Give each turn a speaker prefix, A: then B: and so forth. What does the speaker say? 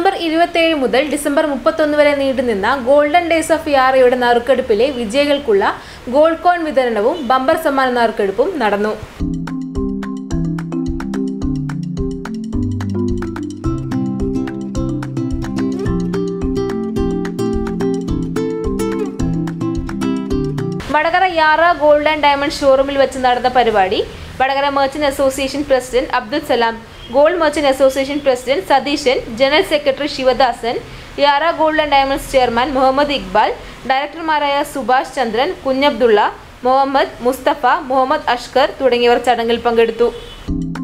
A: November 27 മുതൽ December 31 വരെ നീണ്ടുനിന്ന ഗോൾഡൻ ഡേയ്സ് ഓഫ് യാറയുടെ നറുക്കെടുപ്പിലെ വിജയികൾക്കുള്ള ഗോൾഡ് കോയിൻ വിതരണവും ബമ്പർ സമ്മാന നറുക്കെടുപ്പും നടന്നു. Vadakara Yara gold and diamond ഷോറൂമിൽ വെച്ച് നടന്ന പരിപാടി Vadakara merchant association president Abdul Salam, gold merchant association president Satheesan, general secretary Sivadasan, Yara gold and diamonds chairman Muhammad Iqbal, ഡയറക്ടർമാരായ സുഭാഷ് ചന്ദ്രൻ, കുഞ്ഞബ്ദുള്ള, മുഹമ്മദ് മുസ്തഫ, മുഹമ്മദ് അഷ്കർ തുടങ്ങിയവർ ചടങ്ങിൽ പങ്കെടുത്തു.